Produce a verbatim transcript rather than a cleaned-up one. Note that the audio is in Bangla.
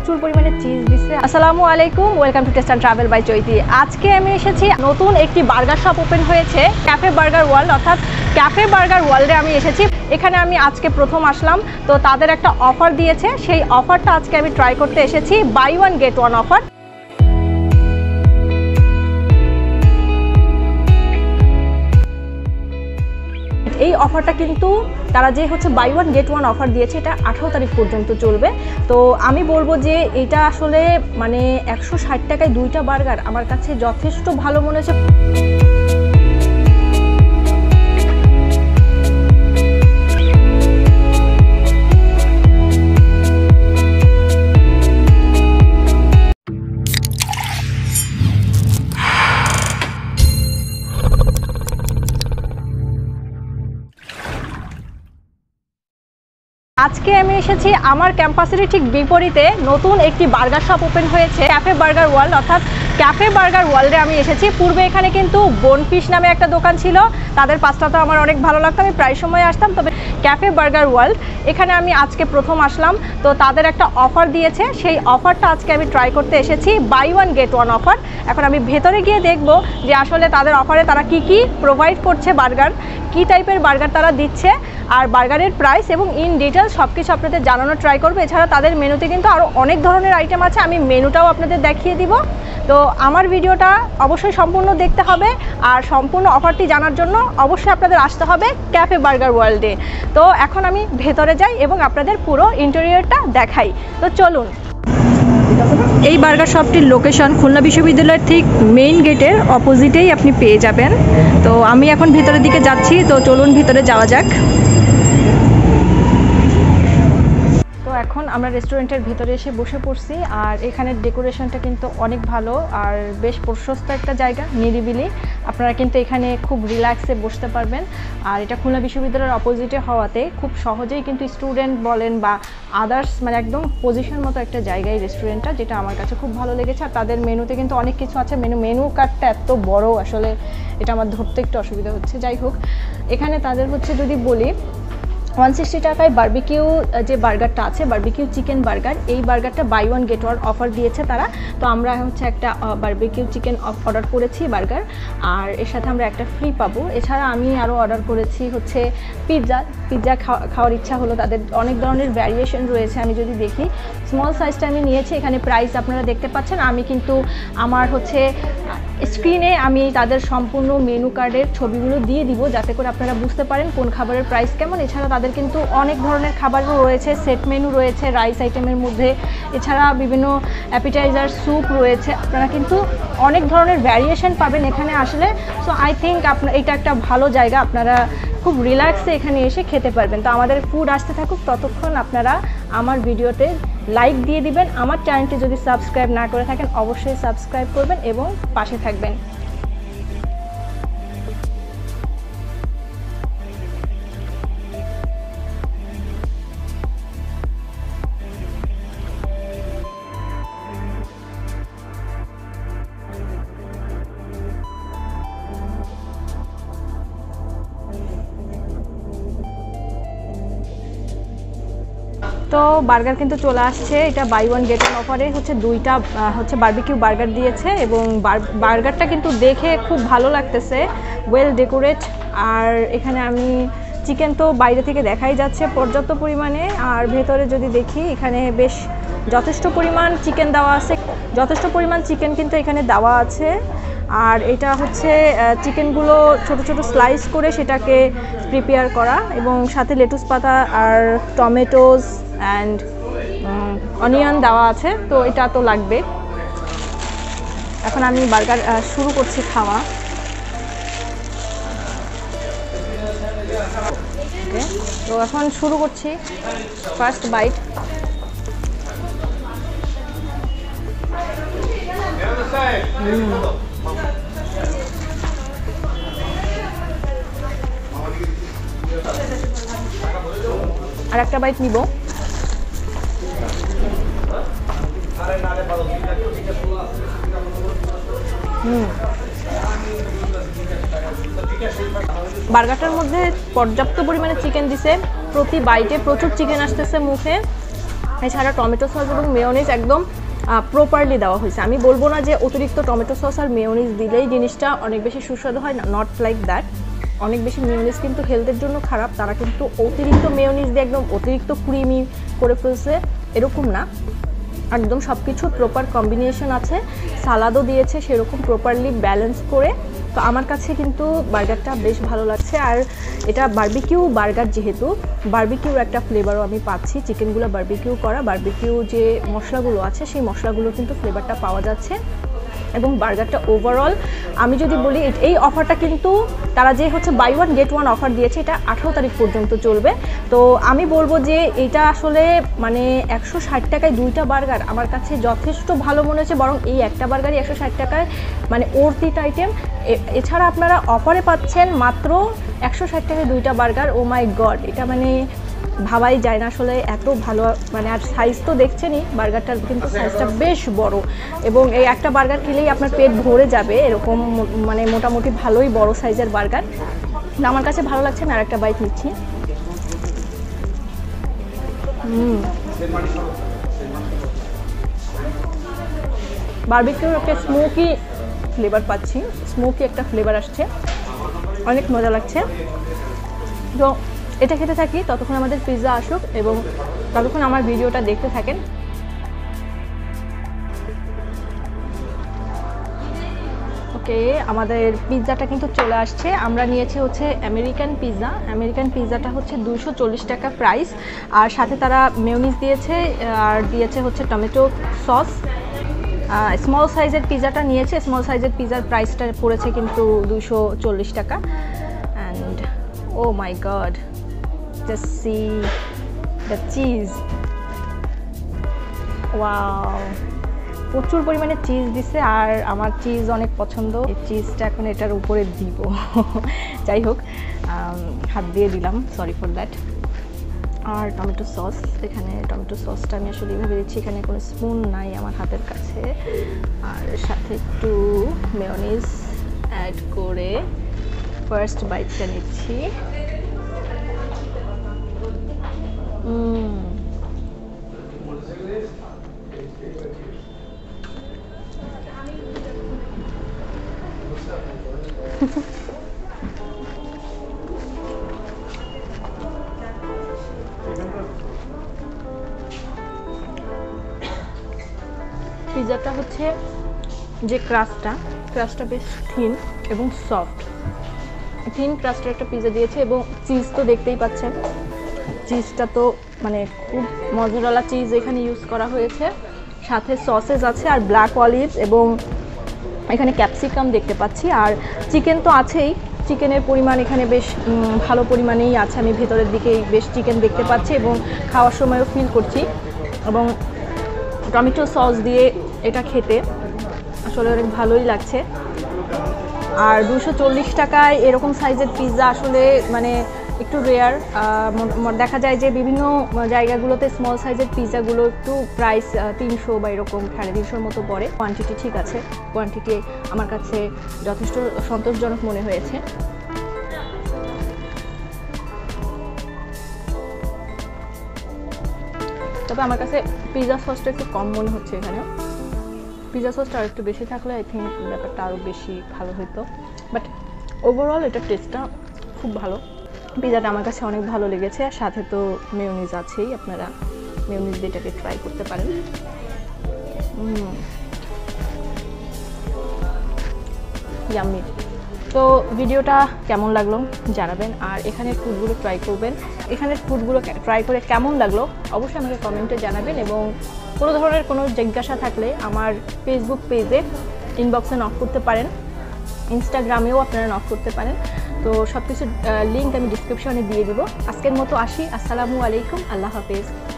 প্রচুর পরিমাণে চিজ দিচ্ছে। আসসালামু আলাইকুম, welcome to taste and travel by Chaiti. আজকে আমি এসেছি নতুন একটি বার্গার শপ ওপেন হয়েছে ক্যাফে বার্গার ওয়ার্ল্ড, অর্থাৎ ক্যাফে বার্গার ওয়ার্ল্ডে আমি এসেছি। এখানে আমি আজকে প্রথম আসলাম, তো তাদের একটা অফার দিয়েছে, সেই অফারটা আজকে আমি ট্রাই করতে এসেছি, buy one get one offer. এই অফারটা কিন্তু তারা যে হচ্ছে buy one get one offer দিয়েছে, এটা আঠারো তারিখ পর্যন্ত চলবে। তো আমি বলবো যে এটা আসলে মানে একশো ষাট টাকায় দুইটা বার্গার আমার কাছে যথেষ্ট ভালো মনে হয়েছে। আজকে আমি এসেছি আমার ক্যাম্পাসের ঠিক বিপরীতে নতুন একটি বার্গার শপ ওপেন হয়েছে ক্যাফে বার্গার ওয়ার্ল্ড, অর্থাৎ ক্যাফে বার্গার ওয়ার্ল্ডে আমি এসেছি। পূর্বে এখানে কিন্তু বোনফিশ নামে একটা দোকান ছিল, তাদের পাস্তা তো আমার অনেক ভালো লাগতো, আমি প্রায় সময় আসতাম। তবে ক্যাফে বার্গার ওয়ার্ল্ড এখানে আমি আজকে প্রথম আসলাম, তো তাদের একটা অফার দিয়েছে, সেই অফারটা আজকে আমি ট্রাই করতে এসেছি, buy one get one offer. এখন আমি ভেতরে গিয়ে দেখব যে আসলে তাদের অফারে তারা কি কি প্রোভাইড করছে, বার্গার কী টাইপের বার্গার তারা দিচ্ছে, আর বার্গারের প্রাইস এবং ইন ডিটেলস সব কিছু আপনাদের জানানোর ট্রাই করবো। এছাড়া তাদের মেনুতে কিন্তু আরও অনেক ধরনের আইটেম আছে, আমি মেনুটাও আপনাদের দেখিয়ে দিব। তো আমার ভিডিওটা অবশ্যই সম্পূর্ণ দেখতে হবে, আর সম্পূর্ণ অফারটি জানার জন্য অবশ্যই আপনাদের আসতে হবে ক্যাফে বার্গার ওয়ার্ল্ডে। তো এখন আমি ভেতরে যাই এবং আপনাদের পুরো ইন্টেরিয়রটা দেখাই। তো চলুন। এই বার্গার শপটির লোকেশন খুলনা বিশ্ববিদ্যালয়ের ঠিক মেইন গেটের অপোজিটেই আপনি পেয়ে যাবেন। তো আমি এখন ভিতরের দিকে যাচ্ছি, তো চলুন ভিতরে যাওয়া যাক। তো এখন আমরা রেস্টুরেন্টের ভিতরে এসে বসে পড়ছি, আর এখানের ডেকোরেশনটা কিন্তু অনেক ভালো আর বেশ প্রশস্ত একটা জায়গা, নিরিবিলি। আপনারা কিন্তু এখানে খুব রিল্যাক্সে বসতে পারবেন। আর এটা খুলনা বিশ্ববিদ্যালয়ের অপোজিটে হওয়াতে খুব সহজেই কিন্তু স্টুডেন্ট বলেন বা আদার্স মানে একদম পজিশন মতো একটা জায়গায় রেস্টুরেন্টটা, যেটা আমার কাছে খুব ভালো লেগেছে। আর তাদের মেনুতে কিন্তু অনেক কিছু আছে, মেনু মেনু কার্ডটা এত বড়, আসলে এটা আমার ধরতে একটু অসুবিধা হচ্ছে। যাই হোক, এখানে তাদের হচ্ছে যদি বলি ওয়ান সিক্সটি টাকায় বারবিকিউ যে বার্গারটা আছে, বারবিকিউ চিকেন বার্গার, এই বার্গারটা buy one get one offer দিয়েছে তারা। তো আমরা হচ্ছে একটা বারবিকিউ চিকেন অর্ডার করেছি বার্গার, আর এর সাথে আমরা একটা ফ্রি পাবো। এছাড়া আমি আরও অর্ডার করেছি হচ্ছে পিৎজা। পিৎজা খাওয়ার ইচ্ছা হলো, তাদের অনেক ধরনের ভ্যারিয়েশন রয়েছে। আমি যদি দেখি স্মল সাইজটা আমি নিয়েছি, এখানে প্রাইস আপনারা দেখতে পাচ্ছেন। আমি কিন্তু আমার হচ্ছে স্ক্রিনে আমি তাদের সম্পূর্ণ মেনু কার্ডের ছবিগুলো দিয়ে দিব, যাতে করে আপনারা বুঝতে পারেন কোন খাবারের প্রাইস কেমন। এছাড়া তাদের কিন্তু অনেক ধরনের খাবারও রয়েছে, সেট মেনু রয়েছে রাইস আইটেমের মধ্যে, এছাড়া বিভিন্ন অ্যাপিটাইজার স্যুপ রয়েছে। আপনারা কিন্তু অনেক ধরনের ভ্যারিয়েশন পাবেন এখানে আসলে। সো আই থিঙ্ক আপনার এটা একটা ভালো জায়গা, আপনারা খুব রিল্যাক্সে এখানে এসে খেতে পারবেন। তো আমাদের ফুড আসতে থাকুক, ততক্ষণ আপনারা আমার ভিডিওতে লাইক দিয়ে দিবেন। আমার চ্যানেলটি যদি সাবস্ক্রাইব না করে থাকেন অবশ্যই সাবস্ক্রাইব করবেন এবং পাশে থাকবেন। তো বার্গার কিন্তু চলে আসছে, এটা বাই ওয়ান গেট ওয়ান অফারে হচ্ছে দুইটা হচ্ছে বারবিকিউ বার্গার দিয়েছে, এবং বার্গারটা কিন্তু দেখে খুব ভালো লাগতেছে, ওয়েল ডেকোরেট। আর এখানে আমি চিকেন তো বাইরে থেকে দেখাই যাচ্ছে পর্যাপ্ত পরিমাণে, আর ভেতরে যদি দেখি এখানে বেশ যথেষ্ট পরিমাণ চিকেন দেওয়া আছে, যথেষ্ট পরিমাণ চিকেন কিন্তু এখানে দেওয়া আছে। আর এটা হচ্ছে চিকেনগুলো ছোট ছোট স্লাইস করে সেটাকে প্রিপেয়ার করা, এবং সাথে লেটুস পাতা আর টমেটোস অ্যান্ড অনিয়ন দেওয়া আছে। তো এটা তো লাগবে। এখন আমি বার্গার শুরু করছি খাওয়া। ওকে, তো এখন শুরু করছি ফার্স্ট বাইট। আর একটা বাইট নিব। হুম, বার্গারটার মধ্যে পর্যাপ্ত পরিমাণে চিকেন দিছে, প্রতি বাইটে প্রচুর চিকেন আসতেছে মুখে। এছাড়া টমেটো সস এবং মেয়োনিজ একদম প্রপারলি দেওয়া হয়েছে। আমি বলবো না যে অতিরিক্ত টমেটো সস আর মেয়োনিজ দিলেই জিনিসটা অনেক বেশি সুস্বাদু হয় না, নট লাইক দ্যাট। অনেক বেশি মেয়োনিজ কিন্তু হেলথের জন্য খারাপ, তারা কিন্তু অতিরিক্ত মেয়োনিজ দিয়ে একদম অতিরিক্ত ক্রিমি করে ফেলছে, এরকম না। একদম সব কিছু প্রপার কম্বিনেশন আছে, সালাদও দিয়েছে সেরকম প্রপারলি ব্যালেন্স করে। তো আমার কাছে কিন্তু বার্গারটা বেশ ভালো লাগছে। আর এটা বারবিকিউ বার্গার, যেহেতু বারবিকিউর একটা ফ্লেভারও আমি পাচ্ছি, চিকেনগুলো বারবিকিউ করা, বারবিকিউ যে মশলাগুলো আছে সেই মশলাগুলো কিন্তু ফ্লেভারটা পাওয়া যাচ্ছে। এবং বার্গারটা ওভারঅল আমি যদি বলি, এই অফারটা কিন্তু তারা যে হচ্ছে buy one get one offer দিয়েছে, এটা আঠারো তারিখ পর্যন্ত চলবে। তো আমি বলবো যে এটা আসলে মানে একশো ষাট টাকায় দুইটা বার্গার আমার কাছে যথেষ্ট ভালো মনে হয়েছে, বরং এই একটা বার্গারই একশো ষাট টাকায় মানে অর্থিত আইটেম। এছাড়া আপনারা অফারে পাচ্ছেন মাত্র একশো ষাট টাকায় দুইটা বার্গার। ও মাই গড, এটা মানে ভাবাই যায় না আসলে এত ভালো। মানে আর সাইজ তো দেখছেনই, বার্গারটার কিন্তু সাইজটা বেশ বড়, এবং এই একটা বার্গার খেলেই আপনার পেট ভরে যাবে, এরকম মানে মোটামুটি ভালোই বড় সাইজের বার্গার। আমার কাছে ভালো লাগছে। আমি আর একটা বাইট নিচ্ছি। হুম, বারবিকিউর একটা স্মোকি ফ্লেভার পাচ্ছি, স্মোকি একটা ফ্লেভার আসছে, অনেক মজা লাগছে। তো এটা খেতে থাকি ততক্ষণ আমাদের পিৎজা আসুক, এবং ততক্ষণ আমার ভিডিওটা দেখতে থাকেন। ওকে, আমাদের পিৎজাটা কিন্তু চলে আসছে। আমরা নিয়েছি হচ্ছে আমেরিকান পিৎজা। আমেরিকান পিৎজাটা হচ্ছে দুশো চল্লিশ টাকা প্রাইস, আর সাথে তারা মেয়োনিজ দিয়েছে আর দিয়েছে হচ্ছে টমেটো সস। স্মল সাইজের পিৎজাটা নিয়েছে, স্মল সাইজের পিৎজার প্রাইসটা পড়েছে কিন্তু দুশো চল্লিশ টাকা। And oh my God, just see the cheese, wow, প্রচুর পরিমাণে চিজ দিছে, আর আমার চিজ অনেক পছন্দ। এই চিজটা এখন এটার উপরে দিব। যাই হোক, হাত দিয়ে দিলাম, সরি ফর দ্যাট। আর টমেটো সস, এখানে টমেটো সসটা আমি আসলে এভাবে দিচ্ছি, এখানে কোনো স্পুন নাই আমার হাতের কাছে। আর সাথে একটু মেয়োনিজ অ্যাড করে ফার্স্ট বাইটটা নিচ্ছি। পিৎজাটা হচ্ছে যে ক্রাস্টটা, ক্রাস্টটা বেশ থিন এবং সফট। থিন ক্রাস্টের একটা পিৎজা দিয়েছে, এবং চিজ তো দেখতেই পাচ্ছেন, চিজটা তো মানে খুব মজারালা চিজ এখানে ইউজ করা হয়েছে। সাথে সসেস আছে আর ব্ল্যাক অলিভ, এবং এখানে ক্যাপসিকাম দেখতে পাচ্ছি। আর চিকেন তো আছেই, চিকেনের পরিমাণ এখানে বেশ ভালো পরিমাণেই আছে। আমি ভেতরের দিকেই বেশ চিকেন দেখতে পাচ্ছি এবং খাওয়ার সময়ও ফিল করছি। এবং টমেটো সস দিয়ে এটা খেতে আসলে অনেক ভালোই লাগছে। আর দুশো চল্লিশ টাকায় এরকম সাইজের পিৎজা আসলে মানে একটু রেয়ার। দেখা যায় যে বিভিন্ন জায়গাগুলোতে স্মল সাইজের পিৎজাগুলো একটু প্রাইস তিনশো বা এরকম সাড়ে তিনশোর মতো পড়ে। কোয়ান্টিটি ঠিক আছে, কোয়ান্টিটি আমার কাছে যথেষ্ট সন্তোষজনক মনে হয়েছে। তবে আমার কাছে পিৎজা সসটা একটু কম মনে হচ্ছে এখানে। পিৎজা সসটা আর একটু বেশি থাকলে আই থিঙ্ক ব্যাপারটা আরও বেশি ভালো হতো। বাট ওভারঅল এটা টেস্টটা খুব ভালো। পিৎজাটা আমার কাছে অনেক ভালো লেগেছে। আর সাথে তো মেয়োনিজ আছেই, আপনারা মেয়োনিজ দিয়ে এটাকে ট্রাই করতে পারেন। ইয়াম্মি। তো ভিডিওটা কেমন লাগলো জানাবেন, আর এখানের ফুডগুলো ট্রাই করবেন। এখানের ফুডগুলো ট্রাই করে কেমন লাগলো অবশ্যই আমাকে কমেন্টে জানাবেন, এবং কোনো ধরনের কোনো জিজ্ঞাসা থাকলে আমার ফেসবুক পেজে ইনবক্সে নক করতে পারেন, ইনস্টাগ্রামেও আপনারা নক করতে পারেন। তো সব কিছুর লিঙ্ক আমি ডিসক্রিপশনে দিয়ে দিব। আজকের মতো আসি। আসসালামু আলাইকুম, আল্লাহ হাফেজ।